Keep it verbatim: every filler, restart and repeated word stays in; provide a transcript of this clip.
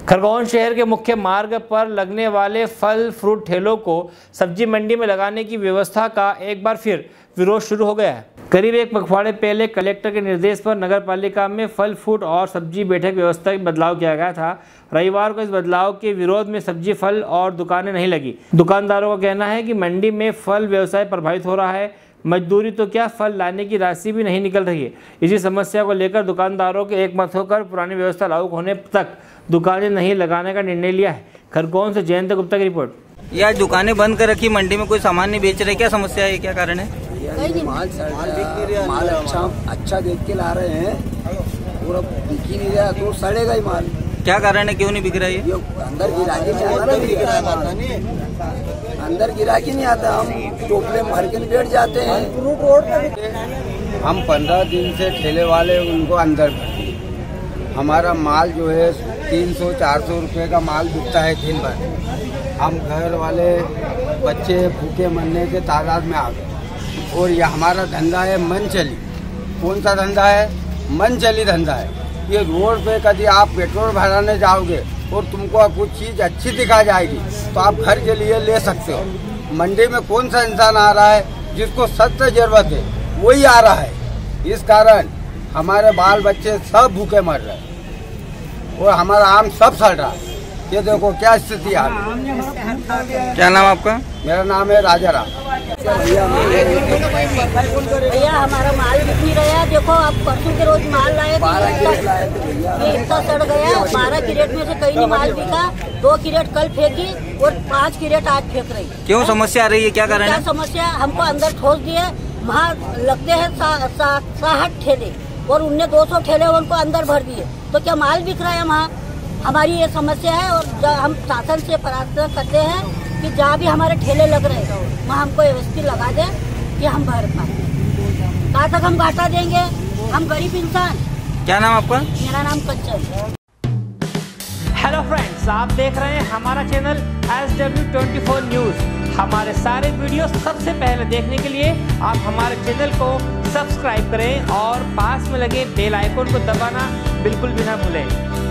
खरगोन शहर के मुख्य मार्ग पर लगने वाले फल फ्रूट ठेलों को सब्जी मंडी में लगाने की व्यवस्था का एक बार फिर विरोध शुरू हो गया है। करीब एक पखवाड़े पहले कलेक्टर के निर्देश पर नगर पालिका में फल फ्रूट और सब्जी बैठक व्यवस्था में बदलाव किया गया था। रविवार को इस बदलाव के विरोध में सब्जी फल और दुकानें नहीं लगी। दुकानदारों का कहना है कि मंडी में फल व्यवसाय प्रभावित हो रहा है। मजदूरी तो क्या, फल लाने की राशि भी नहीं निकल रही है। इसी समस्या को लेकर दुकानदारों के एक मत होकर पुरानी व्यवस्था लागू होने तक दुकानें नहीं लगाने का निर्णय लिया है। खरगोन से जयंत गुप्ता की रिपोर्ट। यह दुकानें बंद कर रखी, मंडी में कोई सामान नहीं बेच रहे, क्या समस्या है, क्या कारण है? माल माल अच्छा अच्छा देख के ला रहे हैं, पूरा बिक ही नहीं रहा तो सड़ेगा ही माल। क्या कारण है, क्यों नहीं बिक रहा है? अंदर गिराकी नहीं आता, अंदर गिराकी नहीं आता, हम टोपले मार के बैठ जाते हैं। हम पंद्रह दिन से ठेले वाले उनको अंदर, हमारा माल जो है तीन सौ चार सौ रुपये का माल बिकता है दिन भर। हम घर वाले बच्चे भूखे मरने के तादाद में आ गए और यह हमारा धंधा है मनचली। कौन सा धंधा है? मनचली धंधा है। ये रोड पे कभी आप पेट्रोल भराने जाओगे और तुमको कुछ चीज़ अच्छी दिखा जाएगी तो आप घर के लिए ले सकते हो। मंडी में कौन सा इंसान आ रहा है जिसको सख्त जरूरत है, वही आ रहा है। इस कारण हमारे बाल बच्चे सब भूखे मर रहे हैं और हमारा आम सब सड़ रहा है। ये देखो क्या स्थिति आ रही है। क्या नाम आपका? मेरा नाम है राजा राम। भैया हमारा माल बिक नहीं रहा। देखो आप परसों के रोज माल लाए ये इतना सड़ गया। बारह क्रेट में से कहीं नहीं माल बिका। दो क्रेट कल फेंकी और पाँच क्रेट आज फेंक रही। क्यों समस्या आ रही है, क्या कारण है? क्या समस्या? हमको अंदर ठोस दिए। वहाँ लगते हैं साठ ठेले और उनने दो सौ ठेले उनको अंदर भर दिए, तो क्या माल बिक रहा है वहाँ? हमारी ये समस्या है और हम शासन से प्रार्थना करते हैं कि जहाँ भी हमारे ठेले लग रहे हैं वहाँ हमको व्यवस्थित लगा दें कि हम भर पाए। कहाँ तक हम घाटा देंगे, हम गरीब इंसान। क्या नाम आपका? मेरा नाम कंचन। हेलो फ्रेंड्स, आप देख रहे हैं हमारा channel S W twenty four news. हमारे सारे वीडियो सबसे पहले देखने के लिए आप हमारे चैनल को सब्सक्राइब करें और पास में लगे बेल आइकन को दबाना बिल्कुल भी ना भूलें।